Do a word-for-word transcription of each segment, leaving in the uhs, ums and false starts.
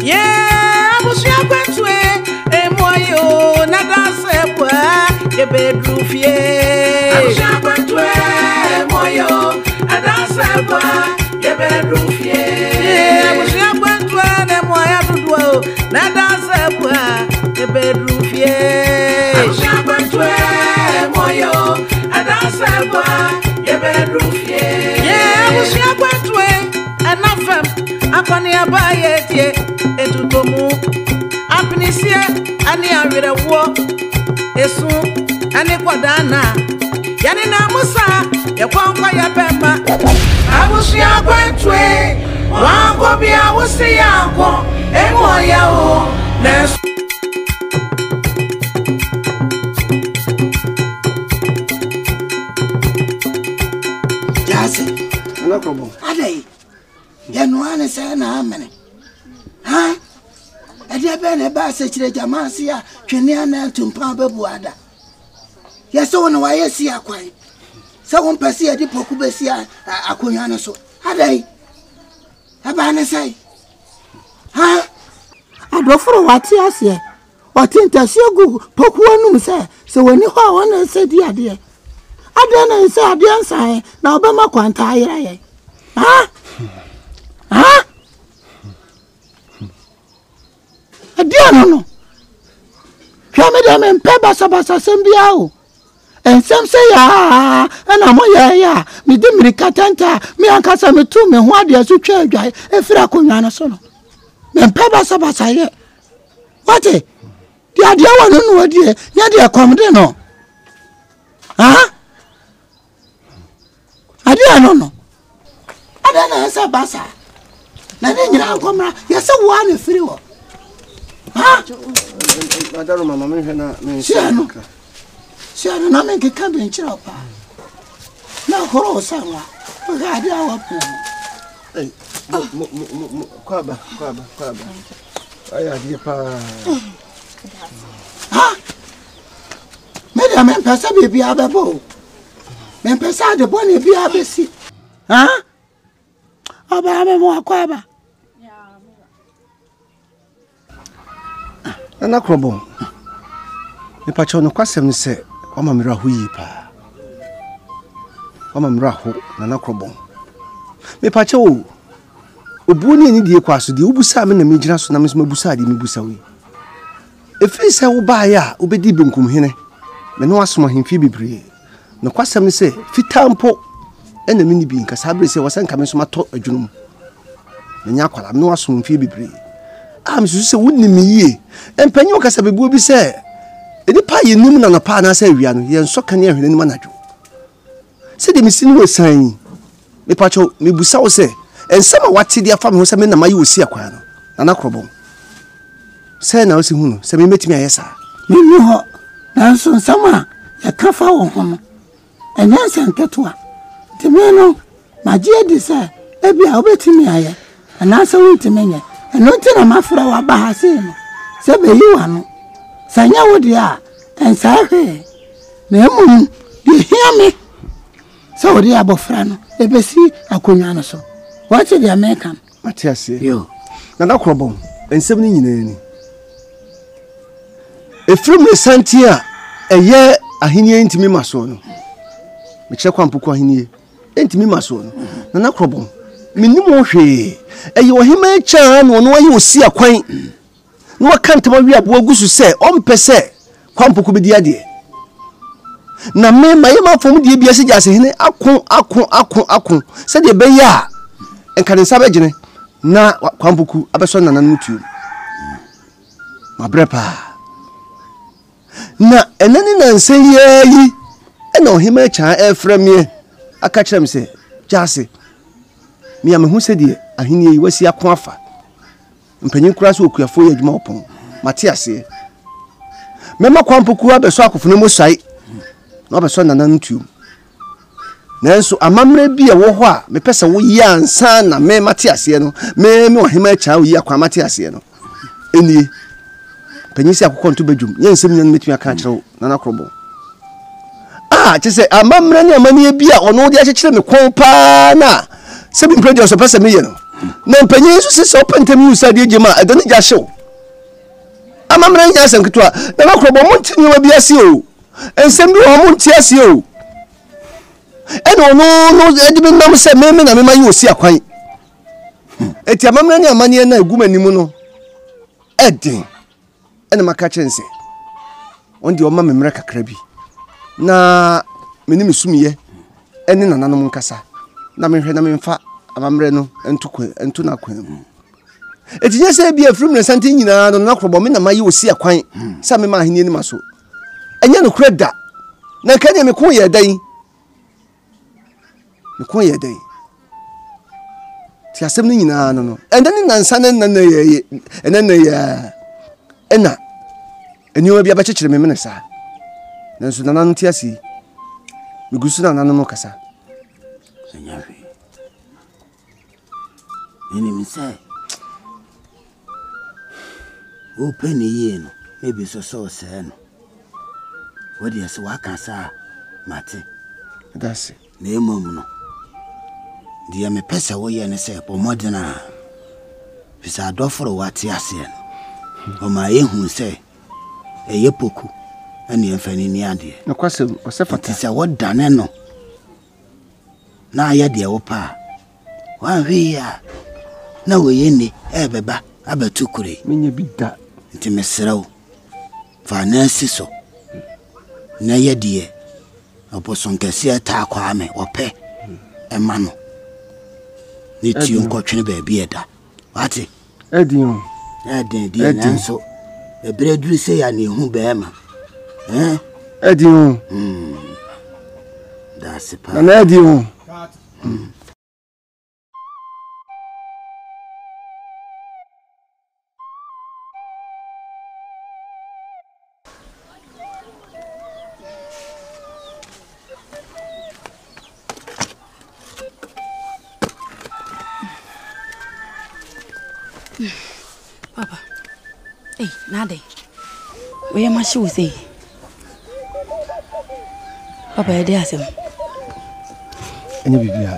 Yeah, abusia kwetwe emoyo na dance kwa ye bedroom fie. Abusia kwetwe emoyo na dance kwa ye bedroom fie. Yeah, abusia kwetwe emoyo dudu na dance kwa ye bedroom fie. Abusia kwetwe emoyo na dance kwa ye bedroom fie. Yeah, abusia kwetwe anafam akoni abaye tie etutomu apinisie ani awerewo esu ani kwadana yani na musa ye kwankwa ya pemba abusia kwetwe wanko bia wusi yanko emoya o na jase na problem adai ya no ane say na amene ha ade be ne ba se kire jama se ya twene ana tumpa bebuada ya so no wa yesi akwan se won pese ya di poku besi akonwa ne so adai aba ne say ha adoforo wati ase wati ntase gu poku anum se se woni ho a wona se di ade ade na se ade ansan na obema kwanta ayira ye ha ha adia no no kwame de me mpe basa basa sembia o ensem se ya ana mo ya ya mi de mirikatanta mi ankasa me tu me ho ade so twa adwai efira konwa no so no me mpe basa basa ye wate di ade wa no no ade nya de komde no ha ade no no ade na sa basa na ne nyina komra yesa wo na firi wo ha madaro mama me hena me siano siano na me keka be nchira pa na horo sanwa ga ade awa pu eh mo mo mo kwaba kwaba kwaba aya die pa ha me da me pesa be bia abebo me pesa de boni bia abesi ha aba me mo akwaba na krobo me pa chono kwasem ni se o ma mira hu yi pa o ma mira hu na na krobo me pa che o obu ni ni die kwaso die ubusa me na me gina so na me so mabusa die me busa wi e fi se wo ba ya obedi benkum hene me no asoma hemfi bebre na kwasem ni se fitampo ena me ni bi nka sabre se wasan ka me so mato adwunum me nya kwala me no asoma hemfi bebre am so se wonni me yie empanyi okasa bebu obi se eni pa ye nim na na pa na se awia no ye nso kan ye hwene nim anadwo se de misini wo san me pa cho me busa wo se ensema wate dia fa me ho se me na mayi osi akwa no na na krobom se na wo se hu no se me metimi ayesa me ni ho na so nsama ya kafa wo ho no enya sanketwa de me no magie di se ebi a obetimi aye ana se wintimi nye eno tina mafra wa bahase no se be yiwa no sanya wo dia ensa he na emu di hia me se wo dia bofra no ebesi akonwa no so wache dia American matiase yo na na krobom ensem ni nyina ni efrim santia eye ahenie ntimi maso no me kire kwampuko ahenie ntimi maso no na na krobom minim hwe eye ohima cha no no ayi osi akwan no wakantama wi abo agusu se ompese kwampuko bedi ade na me maye mafom de bia se jase hene akon akon akon akon se de be ya enkane sabe gene na kwampuko abeso na nan mutu mabrepa na enani na nse yi ena ohima cha efremie aka kirem se jase mi am hu se de ahini yi wasi akon afa mpanyin kura so okuafo ya dwuma opon matiase mema kwampuku abeso akofo mo sai na abeso nana ntu nanso amamre bi e wo ho a me pese wo yi ansa na me matiase no me me ohima cha wo yi akwa matiase no eni panyin si akokɔ nto badwum yensem nyan metumi aka kyerɛw nana krobo ah chese amamre ne amani bi a ono de akyekere me kon pa na se bi prejo so pese me ye no na mpanyin so se so pentem yu sade jema ade ne jashew amamra nya asem ketwa na makrobo monti nyoma biase o ensem bi ho monti ase o eno no no edi bi nam se meme na mema yi osi akwan eti amamra ne amane na agumanimu no edin ene maka chense ondi o ma memra kakra bi na meni mesumiye ene nananom nkasa na mehwe na memfa amamre no entukwe entu na kwan etinye se bia frum na sante nyina no na krobo me na mayi osi akwan sa me ma ahenie ni maso enye no kreda na kanye me ko ye dan me ko ye dan ti asem ni nyina no no ende ni nansa na na ye ene na ye ena eniwa bia ba chechire me me sa nanso nana no ti asi me gusu na nana no kasa senyawe Ini misai. Open ye no, maybe so so say no. What you say waka sa mate. That's it. Na emom no. Dia me pesa wo ye ne say po modena. Bisa adoforo wate ase no. O ma ehun say eye poku ene emfani ni ade. No kwase o se fata. Say wo dane no. Na aye de wo pa. Wan hwe ya. Na wo ye ni ebeba abatukure menye bida nti mesrew fa na siso na ye die oposon kese ta kwa ame ope ema no ni ti nkotwene ba bi eda wati edin edin die na nso ebre duru se ya na ehu ba ema eh edin mm da sepa na edin Papa. Hey, Nade. Where my shoes say? Papa, I dare him. Any bibia.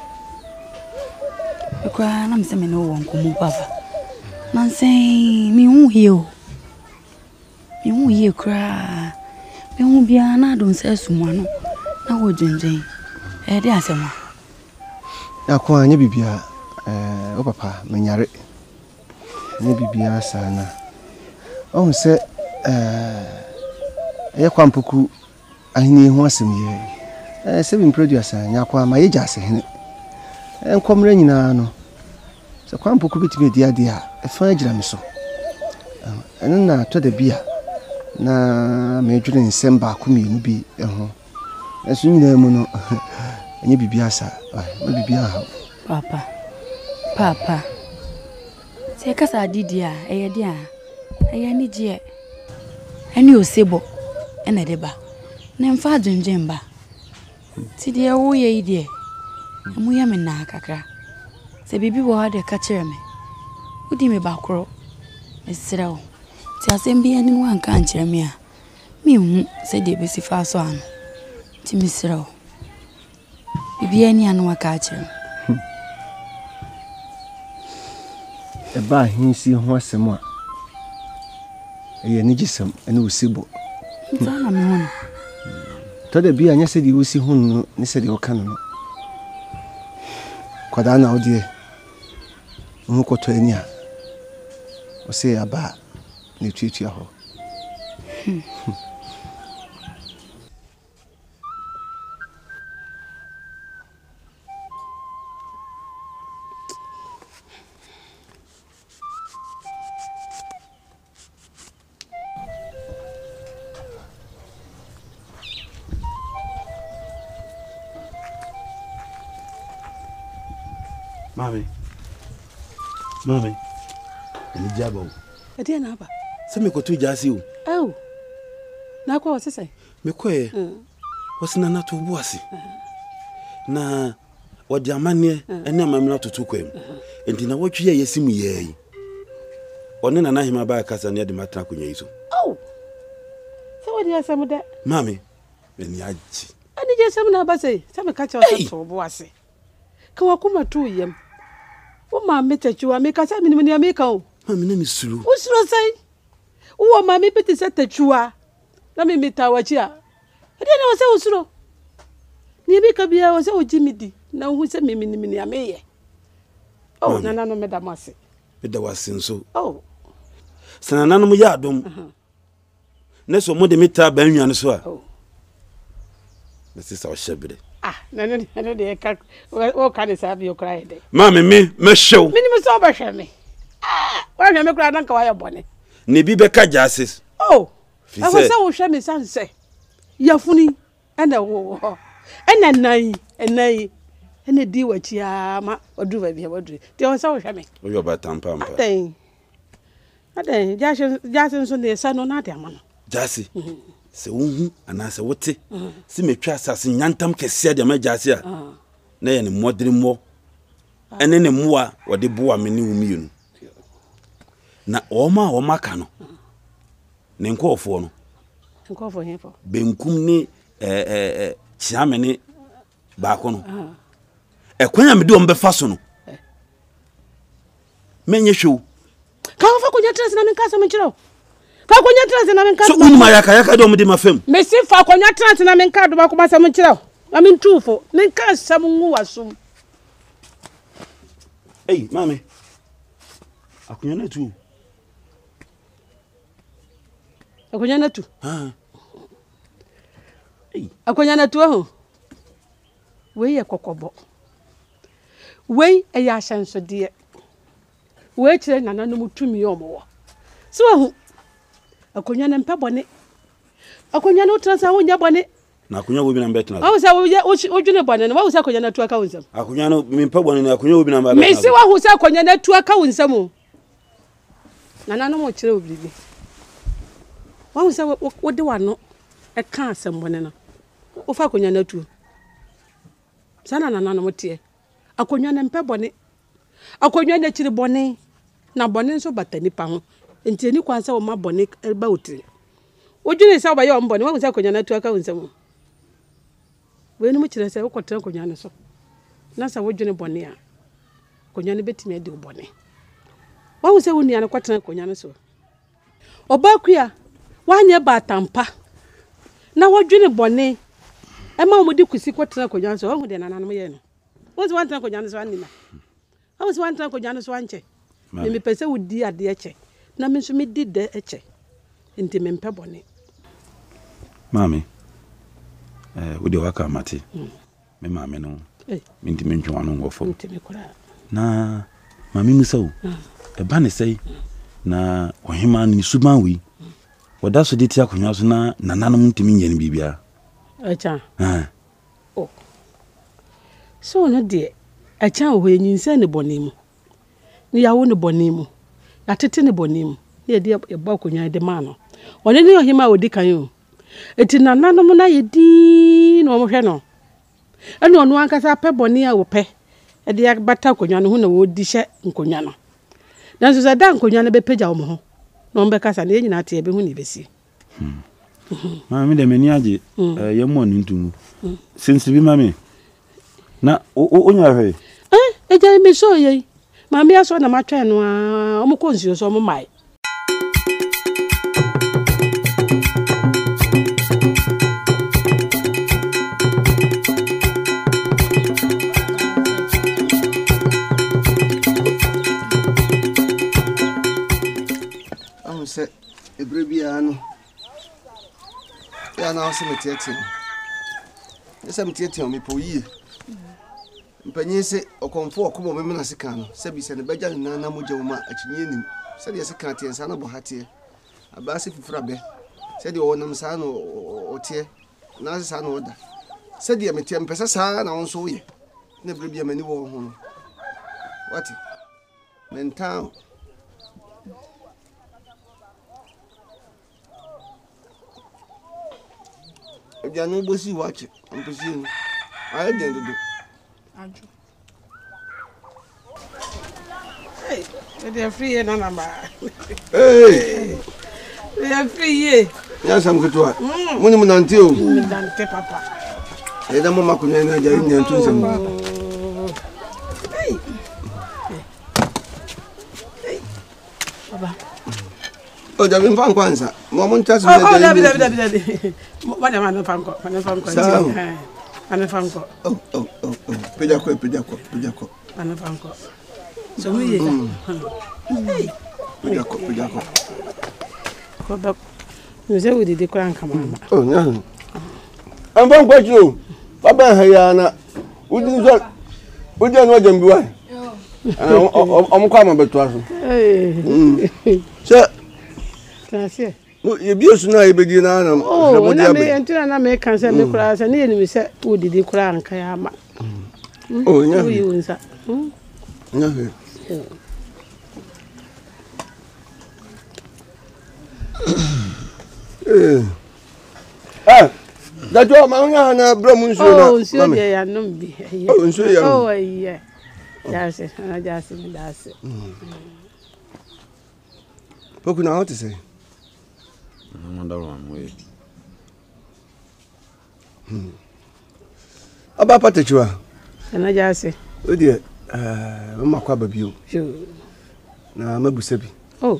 You cry, I'm saying no one come Papa. Man say me won't hear. Me won't hear cry. Me won't be an I don't say someone. Now what Jane? I dare him. Ya kwa any bibia. Eh, o papa, me nyare. Ne bibia sana o se eh ye kwampuku ahini ho asem ye eh se bi producer anya kwa ma ye jase hene enkomre nyina no se kwampuku bitime dia dia e fa agira me so eno na to da bia na me dwure nsem ba ko mienu bi eho eso nyina mu no anya bibia sa ma bibia ha Papa. Papa. Se kasa didia eye dia eye ni je eni osebo ena deba na mfa dwendwen ba ti de wo ye ide emu ya me na kakra se bibi wo ha de ka kire me udi me bakoro esrew ti asem bi eni wan kan kire me a mi hu se de be si fa so an ti mi srew bibi eni anu aka kire eba hinsi ho asem a eye ni gisem ene osibo ntana me hono to da bia nya se di osi ho no ni se di oka no kwada na odie ho koto ani a o se aba ni tutu aho Mami. Mami. Ni jabo. Ade na aba. Se me kotu jasi o. Oh. Na kwa osese. Me koe. Mm. Wasina na to buasi. Na wodi amane ene amamna tutu kwem. Enti na wotwe ye yesimu ye. One na na hima ba kasa ne de matra kunya yiso. Oh. Se wodi asem de. Mami. Eni aji. Ani je sem na ba se. Se me ka cha o to buasi. Ka wakuma tu yem. O ma me tachua me kasa me ni me ka o. Ma me na me suru. O suru sai. O ma me pete se tachua. Na me meta wachi a. E dey na wo se o suru. Ni bi ka bia wo se o jimidi. Na wo se me me ni me ame ye. Oh, nana no me da mase. Me da wase nso. Oh. Sanana no ya adom. Na so mo de meta ba nwan so a. Oh. Na sisa o shebere. Ah, nana nana de ka o ka de sabi o cry de. Ma me me me hyew. Me ni me so ba hwe me. Ah, wa hwe me kura na nka wa ye bone. Ne bi be ka jases. Oh. I was so hwe me san se. Yafuni ana wo ho. Ana nan, enai. Ene di wachi a ma odu ba bia odu. Ti o so hwe me. O yo ba tampa mpa. Aden. Aden, jasen jasen so ne sa no na de ama no. Jase. Se unhu ana se wote. Si metwa asase nyantam kese de ma jase a. Na ye ne modere mo. Ene ne moa wode boa me ne wumienu. Na oma oma ka no. Ne nkofo no. Nkofo hefo. Benkum ni eh eh chiame ne ba ko no. Ekwanya me de o mbefa so no. Menye hwew. Ka fa ko nyatra na men ka so men kiro. Fa ko nyatra na men ka. So unma yaka yaka de o me de mafam. Me si fa ko nyatra na men ka do ba ko ba so men kiro. Na men tufo, men ka sam ngu wasum. Hey, mami. Akunya na tu. Akunya na tu. Ah. Hey, akunya na tu ho. We ye kokobo. We e ya hyanso de. We kire nana no mutumi omo. So ahu. Akunya na mpabone. Akunya na utrasa wo nya bone. Na akunya wo bi na mbetna. Wa usa wo odwune bone no wa usa akunya na tu aka wonsam. Akunya no mi mpabone na akunya wo bi na mbetna. Me si wa usa akunya na tu aka wonsam. Nana no mo kire obibi. Wa usa wo de wa no e ka asem bone no. Wo fa akunya na tu. Sana nana no motie. Akunya na mpabone. Akunya na kire bone. Na bone nso batani pa ho. Enti ni kwansa wo ma bone ba otire. Odwune sa ba ye ombone wa usa akunya na tu aka wonsam. We ni mu kire se wo kotra akunya ne so. Na sa wodwune bone a. Akunya ne betimi ade bone. Wa usa woni an kotra akunya ne so. Obakua wanye ba tampa. Na wodwune bone. E ma mo di kusi kotra akunya ne so. Wo de nana no ye no. Wo se wan tra akunya ne so anina. Wo se wan tra akunya ne so anche. Me me pese wo di ade eche. Na me so me di de eche. Enti me mpe bone. Mami. Eh, wo de waka mate. Me mami no. Eh, me ntimi ntwa no ngofo. Ntimi kura. Na mami musawo. E ba ne sei. Na ohima ni suban wi. Woda so de ti akonya so na nananom ntimi nya ni bibia. Acha. Ah. Oh. So na de acha wo nyinsa ne bone mu. Ni yawo ne bone mu. Atete ne bone mu. Ye de e ba akonya de ma no. One ni ohima odi kan yo. Eti nananom na ye di no mo hwe no. Eno no ankasa pe bone a wo pe. E de bata akonya no ho na wo di hye nkonya no. Dan so da nkonya no be peja wo mo ho. No mbe kasa na nyina te be hu ni besi. Hmm. Mami de meni age eh yemo ntungu. Since bi mami. Na o onya hwe. Eh, e je me so ye. Mami aso na matwa no a omo konsuo so omo mai. Se ebrebia no ya na o se metete ese metete o me po yi mpanyi se okonfo okomo me na sika no se bi se ne beja na na moje wo ma akinye nim se de sika tie sa na bo hatie aba se fifura be se de o nam sa no otie na sa na oda se de metie mpesa sa na won so ye na ebrebia mani wo ho no wati mental ya no bosi wache ampesi no aye den dodo Aju. Hey, they free na na ba. Hey. They free. Ya sam ketwa. Muni munante o. Munante papa. E da mama kunya na ja nya tun sam. Hey. Oh, David Van Kwanza. Mamma Tass. Oh, David, David, David. What am I not from? What am I from? I'm from. Oh, oh, oh, oh. Pedjaco, Pedjaco, Pedjaco. I'm from. So we. Pedjaco, Pedjaco. Go back. You say we did the crown come. Oh, no. I'm from what you. Papa Hayana. Would you would you know them boy? I'm coming back to us. Sir, that's it. You abuse now, you begin. Oh, and I may enter and I may cancel the class and then we said, who did the crown Kayama? Oh, no, you inside. No. Ah, that's your man, Bromun. Oh, so yeah, no be. Oh, so yeah. Oh, yeah. That's it. I just said that's it. What can I say? I wonder one way. About Patachua. And I just say, oh dear, uh, Mamma Quababu. Sure. Now, Mabusebi. Oh,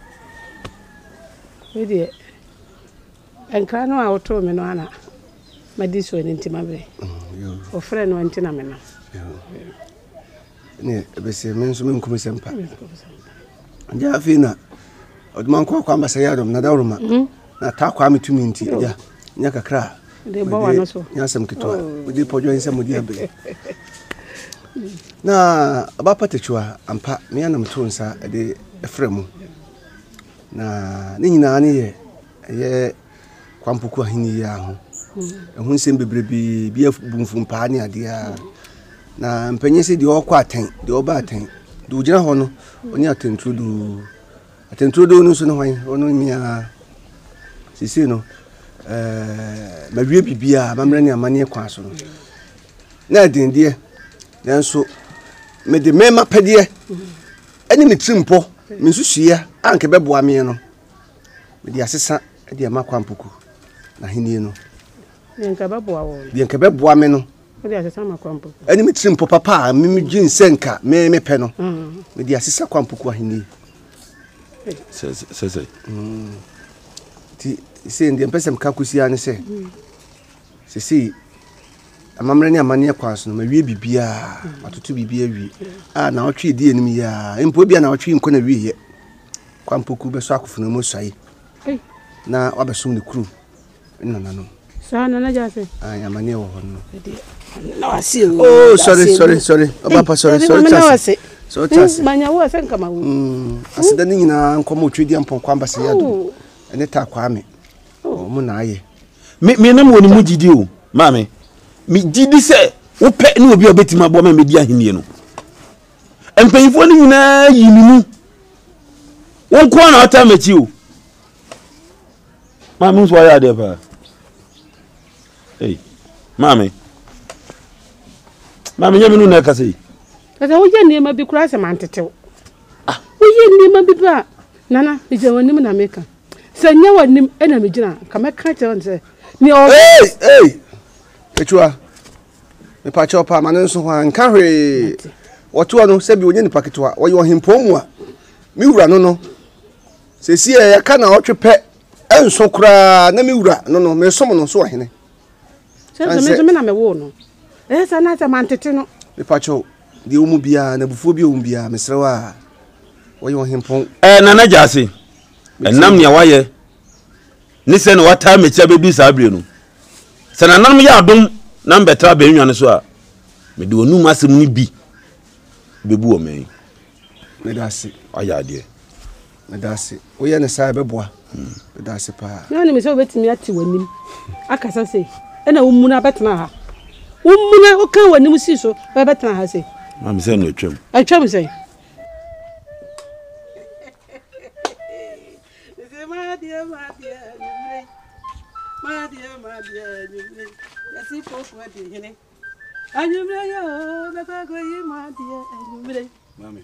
oh dear. And can no out to me, no, Anna. My this one into my way. Or friend went in a manner. Ne bese menso menkum sempa ja afina odman kwa kwa mbasayadom na dawruma na ta kwa metumi nti ja nya kakra de bo wano so nya sem kitwa odi pojo nsem odi abe na abapatechwa ampa me anam to nsa de efremu na ne nyina ne ye ye kwampuku ahini ya ho ehun nsem bebrebi bi abumfu mpa ne ade a na mpenyese di okwa aten di oba aten du gina ho no oni atentrudu atentrudu no so no hwan ono mia sisi no eh mawie bibia mamre ne amane kwa so no na dindie nanso me de mema pede ani me trimpo me susuya anke beboa me no me di asesa di amakwa mpuku na hini no nka beboa wo di nka beboa me no Odi asesa makwampo. Ani me trimpo papa me me gin senka me me pe no. Me di asesa kwampuku ahini. Se se se. Mm. Ti se ndi empesem kakusi ane se. Se si amamre ni amane kwaso no mawie bibia atoto bibia wi. Ah na otwe di enim ya. Empo bia na otwe nko na wi ye. Kwampuku be so akofuna mo swai. Na wabesum ne kru. Nna no. Sa na na jase. Ah amane wo hono. No, I see. Oh, sorry, sorry, sorry. Papa, sorry, sorry. Sorry, so chance. Manya wo asen kama wo. Mm. Asida ni nyina nkomo twedi ampon kwamba se yado. Ene ta kwa me. Oh, mu na aye. Me me na mo ni mu gidi o. Maame. Me gidi se wo pe ni obi obetima bo ma me di ahenie no. Empanyifo ni nyina yi ni mu. Won ko na ata machi o. Maame so ya de ba. Hey. Maame. Mama nyame no na kase. Kasa wo ye niema bi kura se mantetew. Ah, wo ye niema bi ba. Nana, me je wanim na meka. Se nya wanim e na me gina, ka me ka che won se. Ni o Hey, hey. Echua. Me pa cho pa manen so hwan ka hwe. Woto no se bi onye ni paketwa, wo ye ohimpo mu a. Me wura no no. Se si e ka na otwepe enso kura na me wura no no, me som no so ohene. Se me me na me wo no. Eh sana ta mantete no. Me pacho di umu bia na bufuo bi umu bia mesrewa. Wo ye ohimpo. Eh nana jase. Enam ne waye. Ni se no wata mecha bedu sa abre no. Se nanam ya adom na mbetra ba enwane so a. Me de onum asem ni bi. Bebu o men. Me dase. Aya de. Me dase. Wo ye ne sa beboa. Me dase pa. Na ni me se obetimi ati wanim. Akasa se. E na umuna betena ha. Umuna o kan wanim si so, ba betena ha se. Ma me se no atwam. Atwam se. Ma dia ma dia ni. Ma dia ma dia ni. Ya si po po di hene. Anyumre yo, ba ba go yi ma dia anyumre. Mami.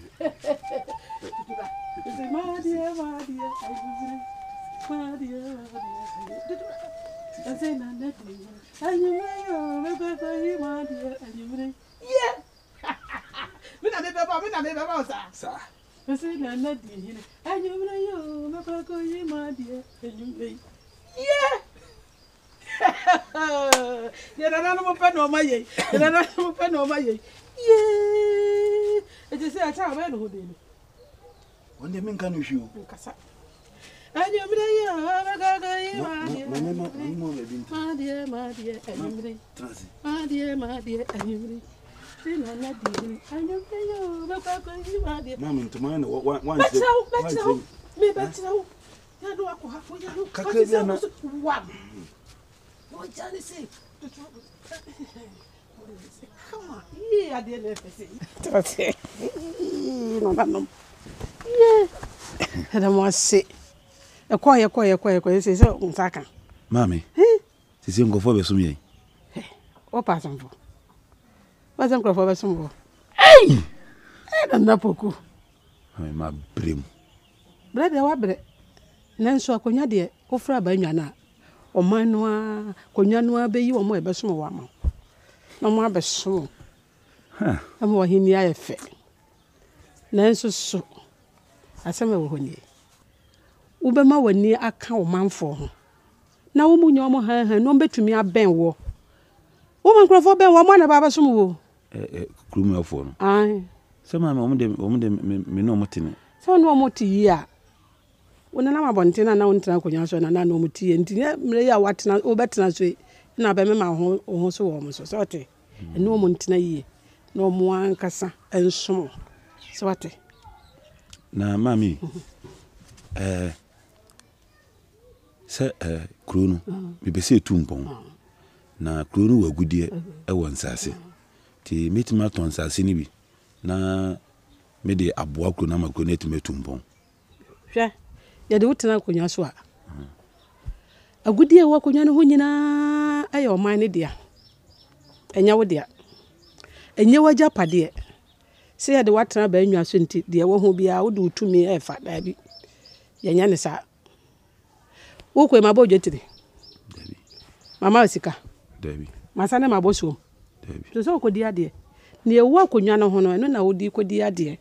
Ma dia ma dia anyumre. Ma dia ma dia. Ase na na di. Anyumre yo, ba ba go yi ma dia anyumre. Yeah. Me na me ba, me na me ba sa. Sa. Pese na na di. Anyumre yo, mapa ko yi ma di. Anyumre. Yeah. Ya na na mo pe no ma ye. Ya na na mo pe no ma ye. Yeah. E je se acha ba no ho de ni. Wonde men kan hwu. Nkasa. Anyumre yo, mapa ko yi ma di. Mama ma mo be bin. Ma di ma di anyumre. Transi. Ma di ma di anyumre. Sina na di. Anyumre yo, mapa ko yi ma di. Mama ntuma na one Betra, betra. Me betra. Ya do akọ ha, ya do. Kakra bia na. Wow. What can you say? Come on. Yeah, I didn't say. Okay. No, no, no. Yeah. Had a more say. A quiet, quiet, quiet, quiet. Say so. Unsaka. Mami. Sisi ngo fo be sumi. O pa sanfo. Wa san kro fo be sumi. Hey! Eh, dan na poku. Ai ma brem. Bre de wa bre. Nanso akonya de ko fra ba nwa na. Oman no a konya no a be yi wo mo e be somo wa ma. Na mo abeso. Ha. Am wo hini aye fe. Nanso so. Asema wo honi. Wo be ma wani aka wo manfo ho. Na wo munyo mo han han no betumi aben wo. Wo man krofo ben wo mo na ba ba somo wo. Eh eh krumi afo no. Ai. Se mama omo de omo de me no motine. Se no mo ti yi a. Wona na mabonte na na wontra konya so na na no mutie ntinye mre ya watena obetena so na be me ma ho ho so wo mo so so te eno mo ntina yi na mo ankasa ensom so te Na mami eh se eh krono bi be se tumpon na krono wagudie e won sase ti metima ton sase ni bi na me de aboa krono ma krono etime tumpon hwe ya de wotena konya so a agudie wo konya no ho nyina aye o man ne dia enya wo dia enye waja pade se ya de watena ba nwa so nti de wo ho bia wo de utumi e fa da bi ya nya ne sa wo ko ma bojo tiri Dabi mama osika Dabi masane ma boso Dabi so so ko di ade ne ewu akonya no ho no eno na wo di ko di ade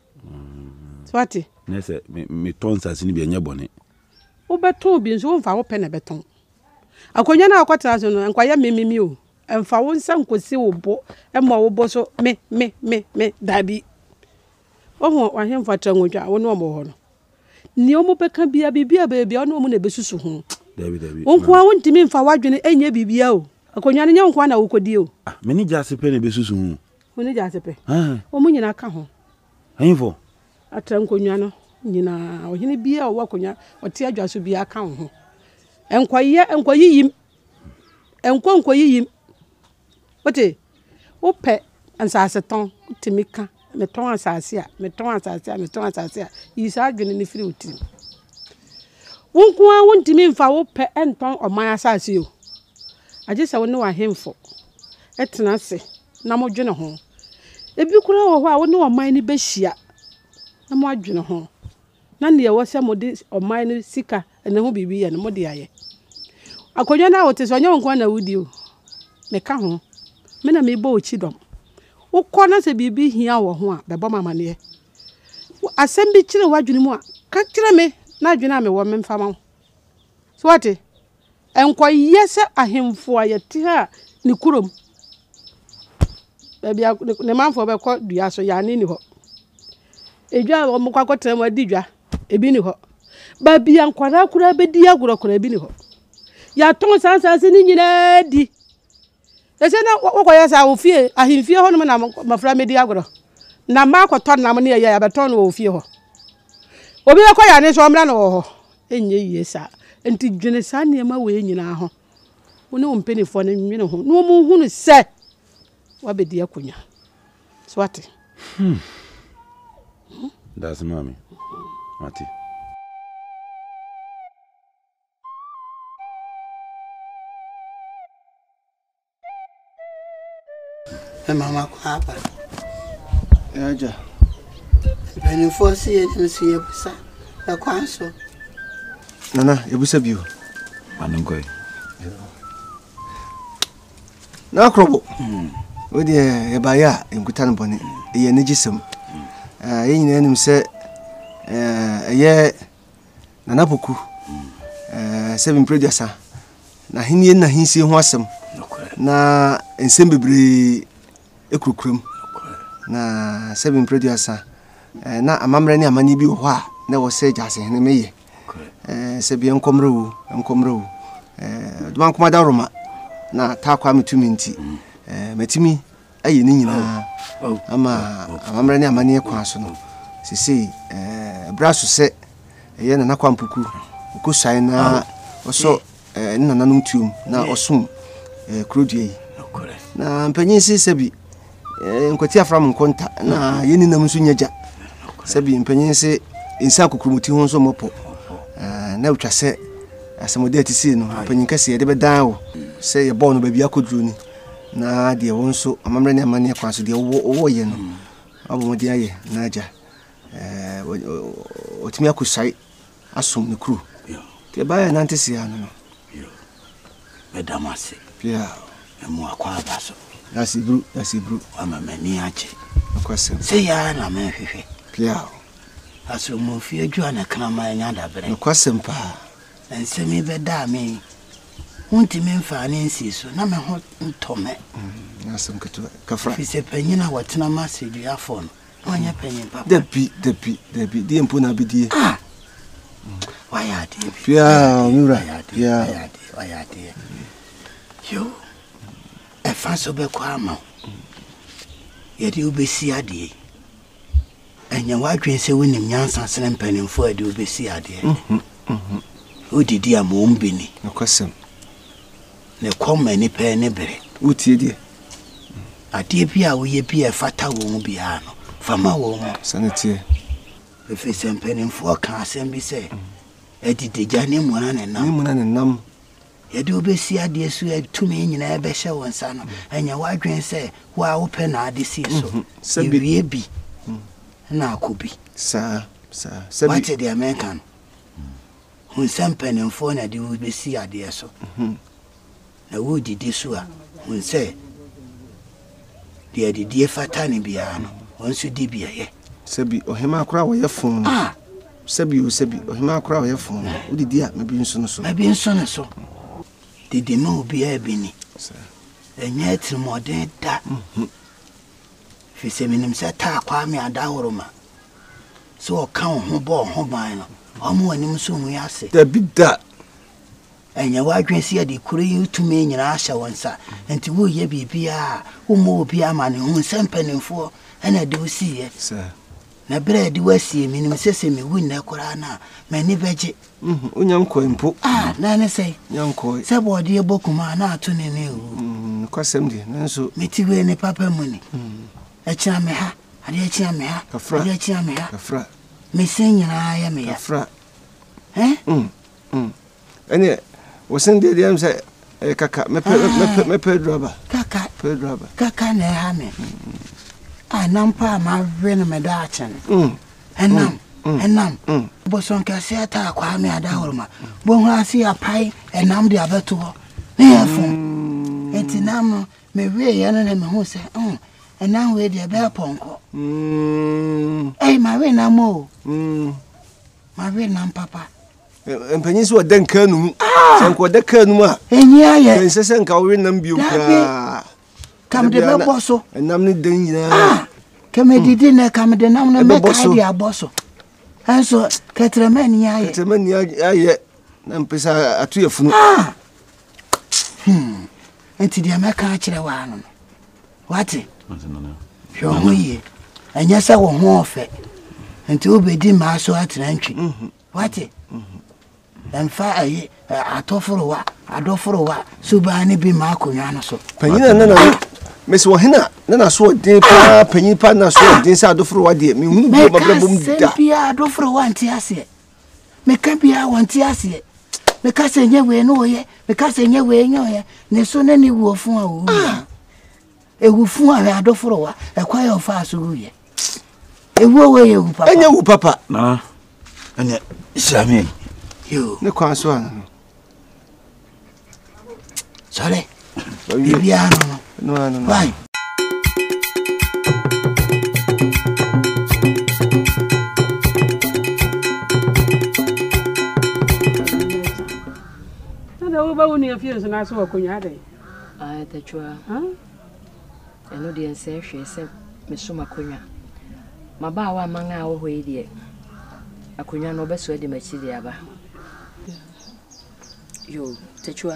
swati nese me, me ton sase ni bi enye bone wo beton bi nso mfa wo pe na beton akonya na akwatra so no enkwaya mememi o emfa wo nsa nkosi wo bo ema wo bo so me me me me dabi oho ahemfa tra ngodwa wo no mo ho no ni omo beka bia bibia bebia no omo na besusu ho Dabi Dabi wonko a wontimi mfa wadwene enye bibia o akonya ne nyanko na wo kodi o ah me ni jase pe na besusu hu woni ja sepe ah omo nyina ka ho ayinfo atra nkonwa no nyina ohene bia o wakonya ote adwaso bia ka ho enkoye enkoyi yim enko enkoyi yim ote ope ansase ton timika me ton asase a me ton asase a me ton asase a isa adwene ni firi utim wonko a wontimi mfa wo pe enton oman asase o aje se woni wa hemfo etena se na mo dwene ho ebi kura wo ho a woni oman ni behia na mo adwene ho na ne wo se mo de oman ni sika ene ho bibi ye no mo de aye akonwa na wote so nya wonko na wudi o me ka ho me na me bo ochidom wo kọ na se bibi hia wo ho a bebo mama ne asem bi kire wadwene mu a ka kire me na adwene a me wo me mfa ma so wate enkoye se ahemfo ayete ha ni kurom bebia ne manfo be kọ dua so ya ne ni ho edwa o mo kwakọ tram adi dwa ebi ni ho ba bia nkwara kura be di agoro kura ebi ni ho ya ton sansanse ni nyina di ese na wo ya sa wo fie ahemfie ho no na mafra me di agoro na ma kwọ na mo ne ya be ton wo fie ho obi akọ ya ne so mra no ho enye yie sa enti dwene sa ne ma we nyina ho woni wo mpenifo ne nwene ho no mo hunu se wa be di akonya swati hmm that's mommy mati e mama kwa hapa ya ja beni fosi ye nsi ye busa e kwa so nana ebusa bio anongoy na akrobo odi e baya enkuta no bone e ye ne gisem ah ye nyina nim se eh ye nana poku eh seven producer na henie na hinsi ho asem na ensem bebre ekukurum na seven producer eh na amamre ne amani bi ho a na wo se jase ne meye eh se bi enkomro enkomro eh duma kuma da roma na ta kwa metumi nti eh metimi ayi ni nyina ama amamre ne amani kwa so no sisi eh braso se ye na nakwa mpuku ko sai na oso eh nna nanum tuum na osum eh krudie na mpanyin si sebi eh nkwati afram nkonta na yeni nam so nyaja sebi mpanyin si insa kokrumuti ho so mopo eh na utwa se asamode atisi no mpanyin kase ye de bedan wo se ye bo no ba bia kodru ni na de won so amamre ne amane kwa so de wo ye no abomodi aye na aja eh otimi akusai asum ne kru te baya nantisi ya no Medamase. Yeah. Emu akwa abaso. That's ibru, that's ibru. Ama mani ache. Akwasem. Se ya na me hwehwe. Yeah. Aso mo fi adwa na kana ma nya da bere. Akwasem pa. Ense mi be da me. Wonti me mfa ne nsi so na me ho ntome. Mm. Asem ketu kafra. Fi se panyina watena mase dua fo no. Onya panyin papa. Depi, depi, depi. Die mpo na bidie. Ah. Why are they? Yeah, mura. Yeah. Why are they? Yo, e fa so be kwa ma. Ye de obesi ade. Enya wadwen se wonim nyansa sene mpanimfo ade obesi ade. Mhm. Mhm. Odidi amombi ni. Akwasem. Ne koma ni pe ne bere. Utie die. Ade bia wo ye bia fata wo mu bia no. Fama wo mu. Sanete. Efe se mpanimfo ka asem bi se. Edide jane mu na ne nam. Ni mu na ne nam. Yede obesi ade su tumi nyina ebe hye wonsa no anya wadwen se wa wo pe na ade si so ewie bi na akobi sa sa sabi what the American hun sampen mfo na de obesi ade so na wo didi so a hun se de didi fata ne bia no won su di bia ye sabi ohema akora wo ye fon ah sabi o sabi ohema akora wo ye fon wo didi a mebi nso no so mebi nso no so didi ma obi a bi ni enye trimode da fi se minim se ta kwa me ada horoma so o kan ho bo ho ban no omo anim so mu yase da bida enye wadwen se de kure yutumi nyina ahya wonsa enti wo ye bibia wo mo obi ama ne hu sempanimfo ena de osiye sa na bread wasie minim se se me wun na kora na mani beje mhm onyanko mpo ah na ne sei nyanko se body e bokuma na ato ne ne wu mhm kwasem di nanso metiwe ne papa muni mhm e chia me ha ade e chia me ha ade e chia me ha kafra me sen nyina ya me ya kafra eh mhm mhm ene wosen de de am se kaka me me me pedro ba kaka pedro ba kaka na ha me ah nampa ma we no me da achen mhm enam enam bo son ka se ata kwa me ada horma bo hu asi apai enam de abeto ho ne yefo etinam me we ye no na me hu se mm enam we de be ponko mhm eh ma we na mo mhm ma we na papa empanyin so dan kanu se nko da kanu a enyi aye ense se nka we nam biu ka kam de be boso enam ni dan nyina kam didi na kam de nam na me ka di aboso anso ketremani aye ketremani aye na mpesa atu yefunu hmm enti dia me ka kire wa no wati hwo hoye anya sa wo ho ofe enti obedi ma so atrantwi wati emfa aye atoforo wa adoforo wa subani bi ma akonwa no so panyina na na mesi wo hena na na so de pa panyin pa na so de sa adoforo wa de me hunu bi mabra bom da me ka adoforo wa nti ase me ka bia wa nti ase me ka se nye we no ye me ka se nye we nye ye ne so na ni wo fun a wo e wo fun a adoforo wa e kwa yo fa so wo ye e wo we ye wo papa enye wo papa na anya islami yo ne kwa so an sale bibia no no no no bye wo ba woni afie nso na so wakonya ade ah tachua ha eno de ense hwe se me so makonya maba wa manga wo hoye de akonya no beso de machi de aba yo tachua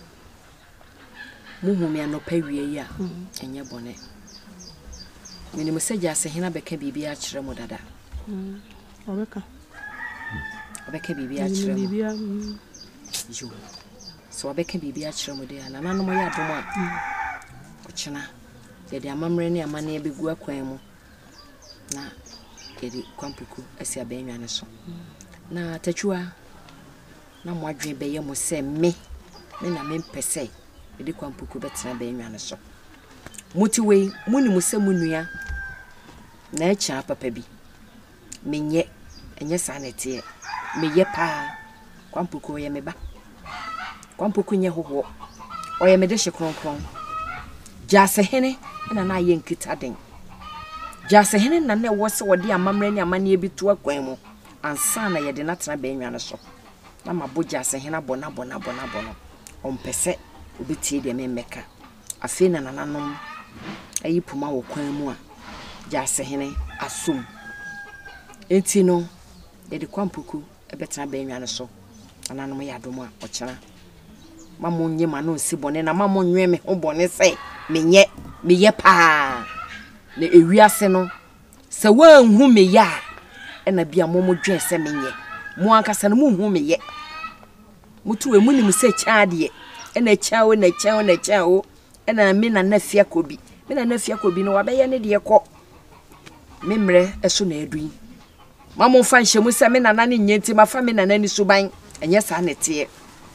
muhu me no pawie ya enye bone mini museja se hina beka bibia kire mu dada mm obeka obeka bibia kire mu bibia yo so obeka bibia kire mu de ana nanom ya dom a ochina ye de amamre ne amane begu akwan mu na ye de kwampuku asi abenwa ne so na tachua na mo adwen be ye mo se me me na me mpese ye de kwampuku betra benwa ne so mutiwe muni musa munua na echa papa bi menye enye sanete meye pa kwampuku ye meba kwampuku nye hoho oye me de hye kronkron jase hene na na ye nkita den jase hene na na wo se wode amamre ne amane bi to akwan mu ansa na ye de natena benwa ne so na mabo jase hene bona bona bona bona ompese obitie de me meka afi na nananom ayi puma wo kwan mu a jase hene asum enti no ye de kwampuku ebetena benwa ne so ananom ya dom a ochira mamo nye ma no si bone na mamo nwe me ho bone se menye meye pa na ewiase no se wanhu me ya e na bia mo mo dwen se menye mo ankasa no mo hu me ye mutu e munim se chaade e na chawo na chawo na chawo e na me na na fia kobi me na na fia kobi no wabeye ne de ko memre eso na adui mamo fa nhemu se me na na ne nyenti mafa me na na ni suban enye sa ne tie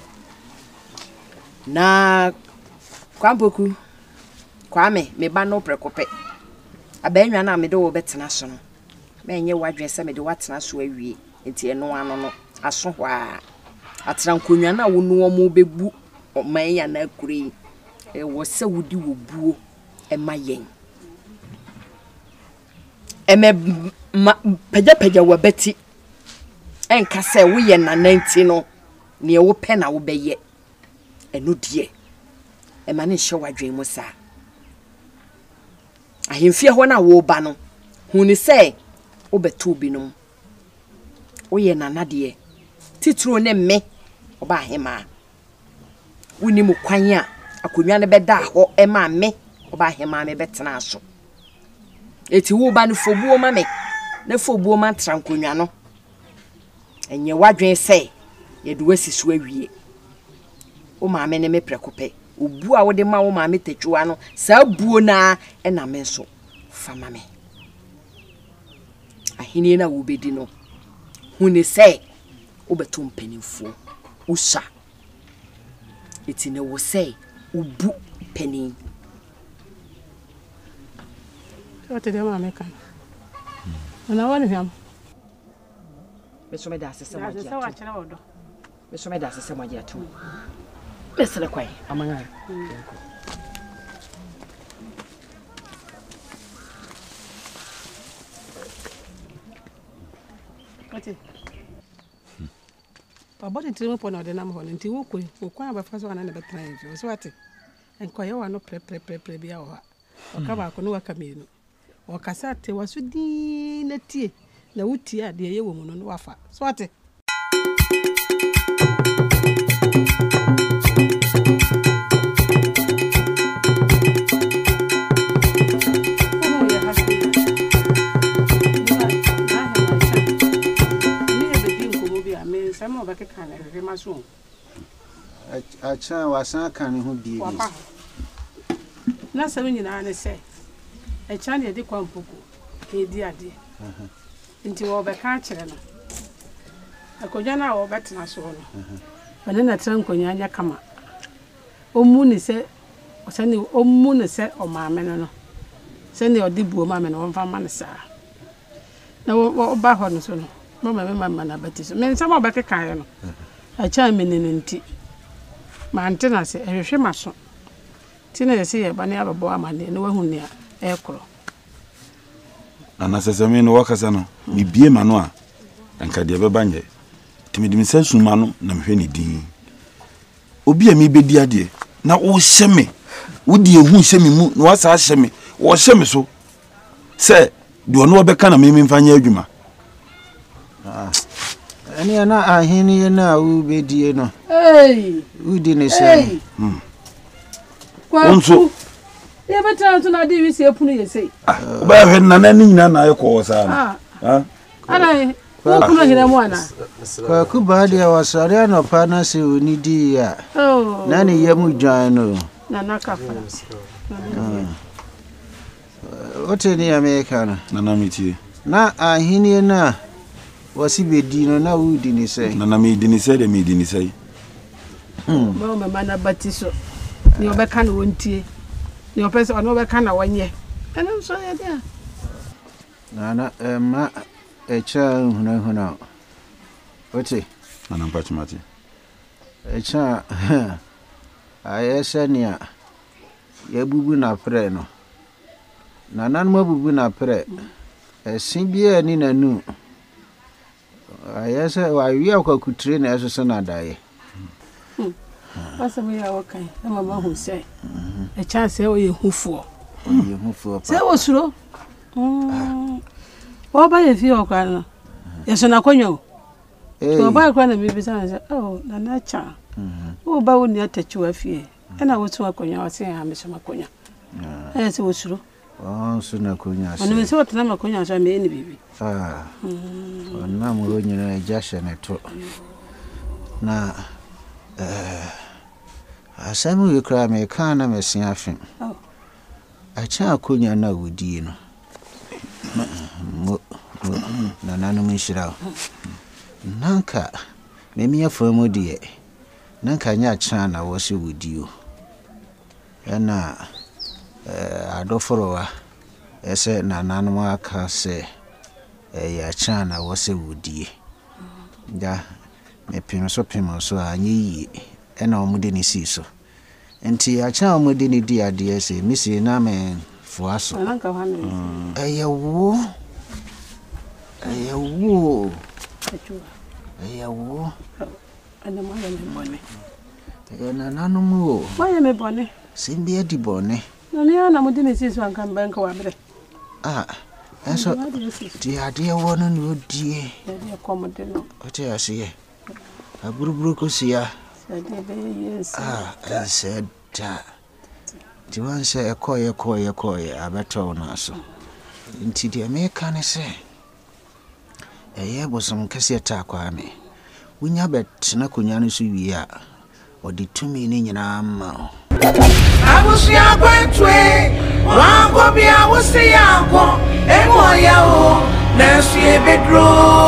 na kwampoku kwame me ba no prekope abenwa na me de wo betena so no me enye wadwen se me de watena so awie enti eno ano no aso hwa atran konwa na wo no mo bebu man ya na akure e wo se wudi wo buo e mayen e me peja peja wo beti enka se wo ye na nanti no ne wo pe na wo beye eno die e ma ne hye wadwen mu sa ahemfie ho na wo ba no huni se wo beto binom wo ye na nade titiro ne me oba hema woni mu kwan a akonwa ne beda ho e ma me oba hema me betena so eti wo ba no fobuo ma me na fobuo ma trankonwa no enye wadwen se ye de wasisu awie o ma me ne me prekope obu a wo de ma wo ma me tachua no sa buo na e na me so fa ma me ahini na wo bedi no huni se obeto mpanimfo usha eti ne wo se ubu panin what de ma me kan na woni ham me so me da sese mo ya dia se wa kire wodo me so me da sese mo dia to me sele kwai amanga Ati. Abodi timu pona de nam ho nti wo koi wo kwa ba fa so na na betena enfi so ati enko ye wa no pre pre pre pre bia wo ha o ka ba ko no waka mienu o kasa te waso di na tie na wuti a de ye wo mu no wafa so ati Samo ba ke kana re maso a cha wasan kan ho bi bi na sabu nyina ne se e cha ne de kwampuku e di ade nti wo be ka kire no akonya na wo betena so no bane na tran konya anya kama omu ne se o se ne omu ne se o maame no no se ne odi buo maame no won fa ma ne sa na wo ba ho no so no mama me mama na batiso me nsama obeke kan no a cha me ne nti ma antena se ehwehwe maso ti na yesi ye bane ababo amane no wahu ne e kro ana sese me no wakasa no me bie ma no a anka de beba nye ti me dim sensu ma no na me hwe ne din obi a me bedi ade na wo hye me wo di ehu hye me mu na wasa hye me wo hye me so se de ono obeka na me me mfanya adwuma ah ani ana ahini na wo bedi no hey wo di ne se mm kwa ye beta nto na de wi se epunu ye sei ah oba hwe na na ni nyina na ye ko sa ah ah ana wo kuno hira mu ana kwa ku ba dia wasare no pa na se oni di ya oh na ni ye mu dwan no na na kafa ote ni America na na na miti na ahini na wasi bedi no na wo di ni se na na me di ni se de me di ni se mm ma o mama na batiso ni obeka na wontie ni opese ono obeka na wanye ene so ye dia na na ma echa huna huna ote na na mpachimati echa ayesha nia ya bubu na pre no na nan ma bubu na pre esin bia ni nanu ayesha wa wi akwakutre na eso so na dae pasa me ya wakai na mama hu sei echa se o ye hufuo ye hufuo pa se wo suro mm o ba ye fi okwa no ye so na konyo so ba kwa na bibi sa oh na na cha o ba woni atachiwa fie ena wo tu akonya wase ha me so makonya eh se wo suro oh so na konya se ono me se wo tana makonya so me ni bibi ah ona mo nyina jasha ne to na eh asamu yekra me kana me sin afim oh acha akonya na wodi no mo na nanu mishira nanka me mi afamu die nanka nya cha na wo se wodi o na eh adoforowa ese na nanu aka se eh ya cha na wo se wodi da me pim so pim so anyi ena omude ni siso enti acha omude ni di ade ese misi na me fuaso nanka hanu eyewo eyewo achuwa eyewo ana mo ya me bone ena nanu mu mo ya me bone simbi edi bone na me ana mo de me siso anka mbanka wa bre ah eso di ade wo no no die ya de komode no ote asiye aburuburu ko sia sade be yes ah I said that di wan se ekoye ekoye ekoye abeto na so nti di America ne se eye bosom kase ta kwa me wunya bet na konya no so wi a odi tumi ni nyina ma abusia kwetwe wango bia wosi yanko emo ya o na sie bedro